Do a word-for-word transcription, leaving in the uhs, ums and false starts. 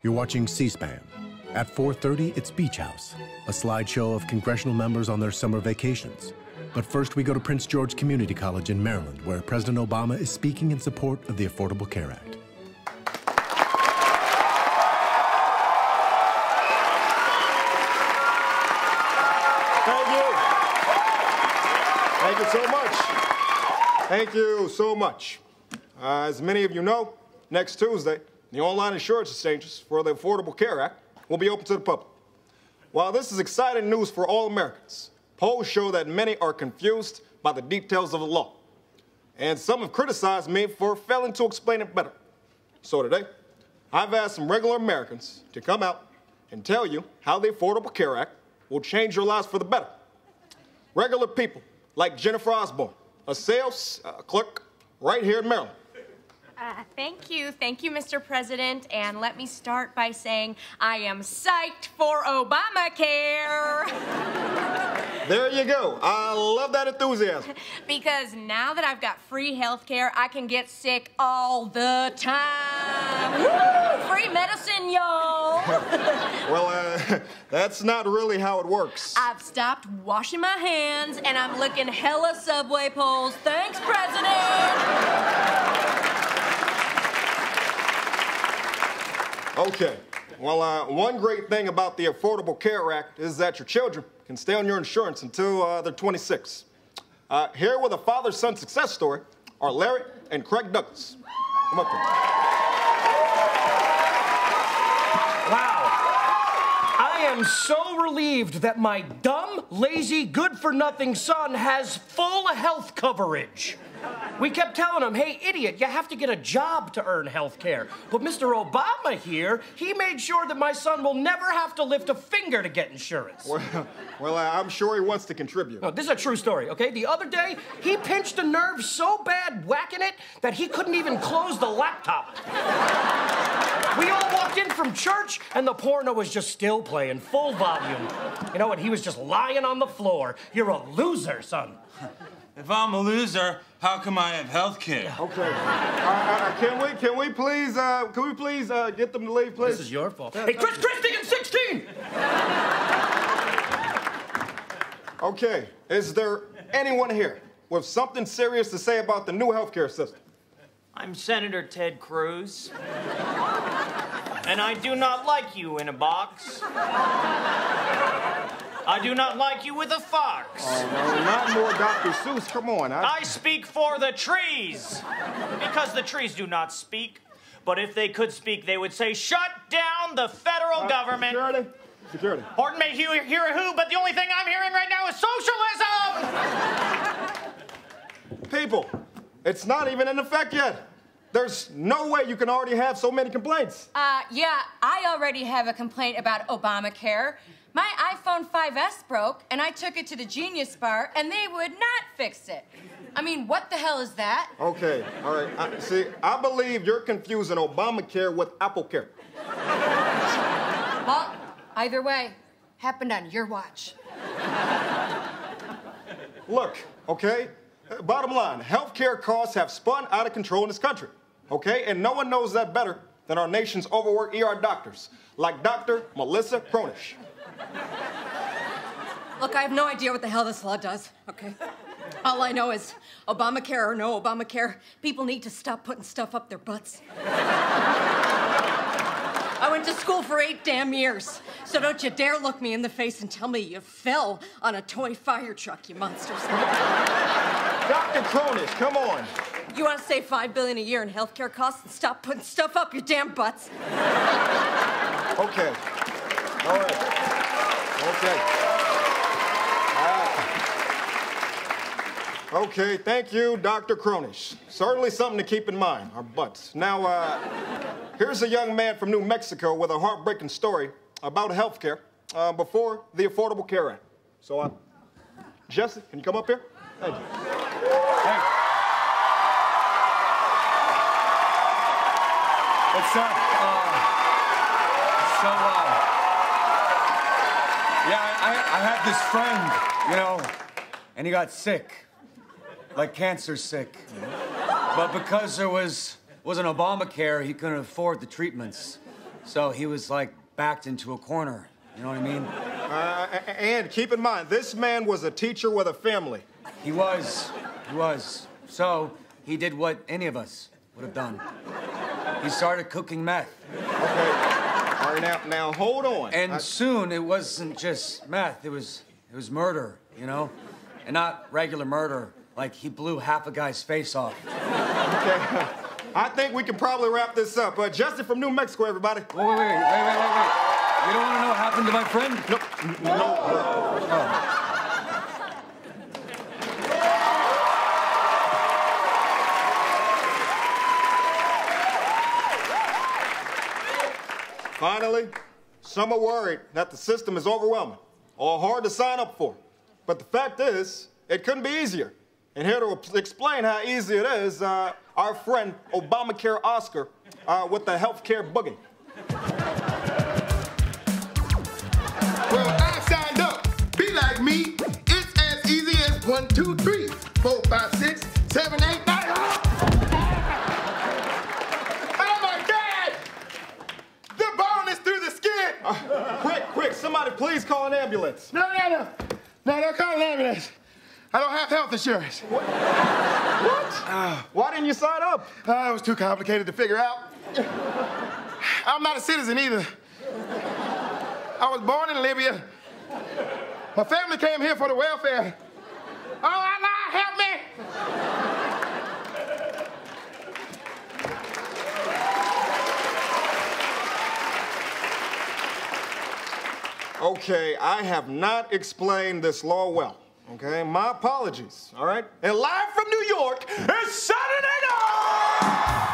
You're watching C-SPAN. At four thirty, it's Beach House, a slideshow of congressional members on their summer vacations. But first, we go to Prince George Community College in Maryland, where President Obama is speaking in support of the Affordable Care Act. Thank you. Thank you so much. Thank you so much. Uh, as many of you know, next Tuesday, the online insurance exchanges for the Affordable Care Act will be open to the public. While this is exciting news for all Americans, polls show that many are confused by the details of the law. And some have criticized me for failing to explain it better. So today, I've asked some regular Americans to come out and tell you how the Affordable Care Act will change your lives for the better. Regular people like Jennifer Osborne, a sales uh, clerk right here in Maryland. Uh, thank you. Thank you, Mister President. And let me start by saying I am psyched for Obamacare. There you go. I love that enthusiasm. Because now that I've got free health care, I can get sick all the time. Woo! Free medicine, y'all. Well, uh, that's not really how it works. I've stopped washing my hands, and I'm licking hella subway poles. Thanks, President. Okay. Well, uh, one great thing about the Affordable Care Act is that your children can stay on your insurance until uh, they're twenty-six. Uh, here with a father-son success story are Larry and Craig Douglas. Come up here. Wow. I am so relieved that my dumb, lazy, good-for-nothing son has full health coverage. We kept telling him, hey, idiot, you have to get a job to earn health care. But Mister Obama here, he made sure that my son will never have to lift a finger to get insurance. Well, well uh, I'm sure he wants to contribute. No, this is a true story, okay? The other day, he pinched a nerve so bad whacking it that he couldn't even close the laptop. We all walked in from church, and the porno was just still playing, full volume. You know, and he was just lying on the floor. You're a loser, son. If I'm a loser, how come I have health care? Okay. Uh, uh, can we, can we please, uh, can we please uh, get them to leave, please? This is your fault. Hey, Chris Christie in sixteen! Okay. Is there anyone here with something serious to say about the new healthcare system? I'm Senator Ted Cruz. And I do not like you in a box. I do not like you with a fox. Oh, no, not more Doctor Seuss. Come on. I... I speak for the trees. Because the trees do not speak. But if they could speak, they would say, shut down the federal uh, government. Security. Security. Horton may hear, hear a who, but the only thing I'm hearing right now is socialism! People, it's not even in effect yet. There's no way you can already have so many complaints. Uh, yeah, I already have a complaint about Obamacare. My iPhone five S broke, and I took it to the Genius Bar, and they would not fix it. I mean, what the hell is that? Okay, all right. I, see, I believe you're confusing Obamacare with AppleCare. Well, either way, happened on your watch. Look, okay? Uh, bottom line, healthcare costs have spun out of control in this country, okay? And no one knows that better than our nation's overworked E R doctors, like Doctor Melissa Cronish. Look, I have no idea what the hell this law does, okay? All I know is, Obamacare or no Obamacare, people need to stop putting stuff up their butts. I went to school for eight damn years, so don't you dare look me in the face and tell me you fell on a toy fire truck, you monsters. Doctor Cronish, come on. You want to save five billion dollars a year in healthcare costs and stop putting stuff up your damn butts? Okay. All right. Okay. Uh, okay, thank you, Doctor Cronish. Certainly something to keep in mind, our butts. Now, uh, here's a young man from New Mexico with a heartbreaking story about health care uh, before the Affordable Care Act. So, uh, Jesse, can you come up here? Thank you. Hey. What's up? Uh, so, uh, yeah, I, I had this friend, you know, and he got sick, like cancer sick. But because there was, wasn't Obamacare, he couldn't afford the treatments. So he was like backed into a corner. You know what I mean? Uh, and keep in mind, this man was a teacher with a family. He was. He was. So he did what any of us would have done. He started cooking meth. Okay. All right, now, now hold on. And I... soon it wasn't just meth. It was, it was murder, you know? And not regular murder. Like he blew half a guy's face off. Okay. I think we can probably wrap this up. Uh, Jesse from New Mexico, everybody. Wait, wait, wait, wait, wait, wait, wait. You don't want to know what happened to my friend? Nope. No. no. Oh. Finally, some are worried that the system is overwhelming or hard to sign up for. But the fact is, it couldn't be easier. And here to explain how easy it is, uh, our friend Obamacare Oscar uh, with the healthcare boogie. Well, I signed up. Be like me. It's as easy as one, two, three, four, five, six, seven, eight, nine. Oh my God! The bone is through the skin. Uh, quick, quick! Somebody, please call an ambulance. No, no, no, no! Don't call an ambulance. I don't have health insurance. What? What? Uh, Why didn't you sign up? Uh, it was too complicated to figure out. I'm not a citizen either. I was born in Libya. My family came here for the welfare. Oh, Allah, help me! Okay, I have not explained this law well. Okay, my apologies, all right? And live from New York, it's Saturday Night!